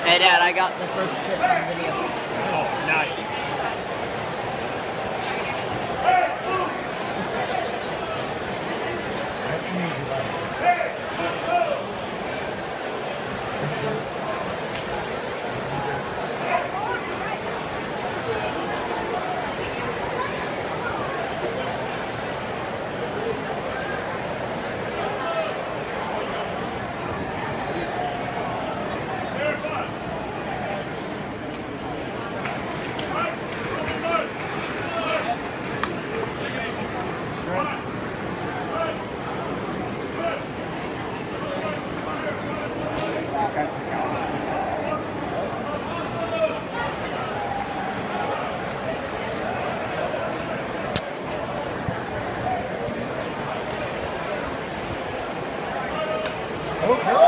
Hey Dad, I got the first clip on video. Oh, nice. Nice to meet you, buddy. Oh,